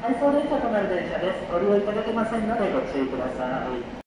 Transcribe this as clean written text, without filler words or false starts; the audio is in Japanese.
回送電車となる電車です。ご利用いただけませんのでご注意ください。